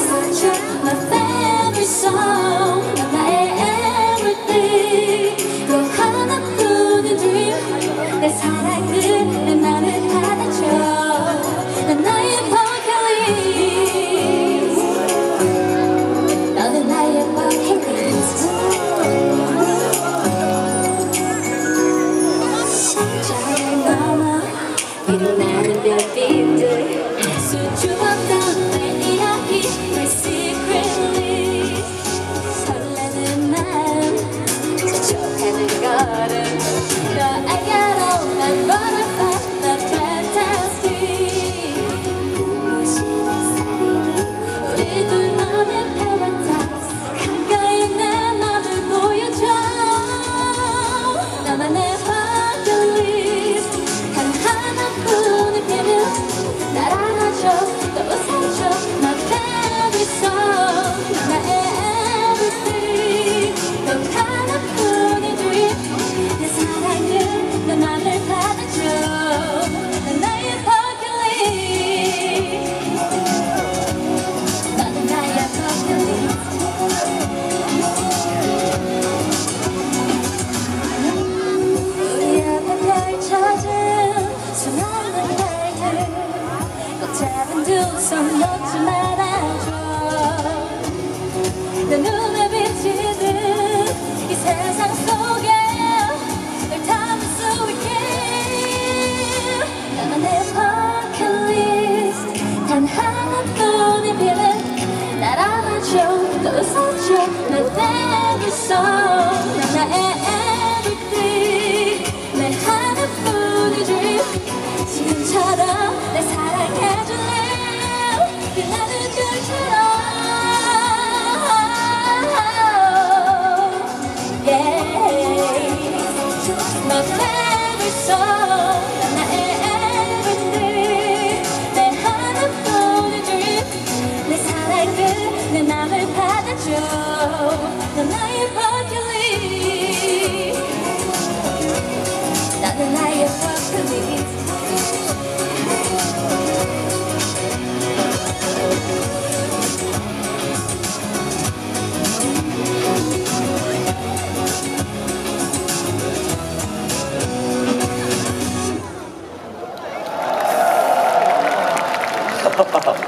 such a my favorite song. 넌 나의 everything. 또 하나뿐인 dream. 내 사랑을 내 맘을 받아줘. 난 나의 bucket list. 너는 나의 bucket list. 상자를 넘어 빛나는 별빛들. 수줍었던 내 이야기 내 secret list. 설레는 마음 재촉하는 걸음. 너에게로 난 butterfly 난 fantastic. 우리 둘만의 paradise. 가까이 내 맘을 보여줘. 나만의 bucket list. 단 하나뿐인 비밀 날 안아줘. 또 웃어줘. My favorite song. 나의 everything. 또 하나뿐인 dream. 내 사랑을 내 맘을 받아줘. 난 나의 bucket list. 너는 나의 bucket list. 우리 앞에 펼쳐진 수많은 날들. 꼭 잡은 두 손 놓지 말아줘. 내 눈에 비치는 이 세상 속에 널 담을 수 있게. 나만의 bucket list. 단 하나뿐인 비밀 날 안아줘. 또 웃어줘. 내 favorite song. 넌 나의 everything. 내 하나뿐인 dream. 지금처럼 날 사랑해줄래. 빛나는 별처럼. My favorite song. 난 나의 everything. 내 하나뿐인 dream. 내 사랑을 내 맘을 받아줘. 넌 나의